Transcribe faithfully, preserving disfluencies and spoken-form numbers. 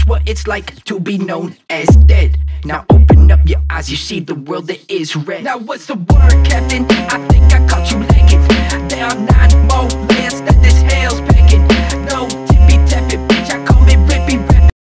what it's like to be known as dead. Now open up your eyes, you see the world that is red. Now what's the word, Captain? I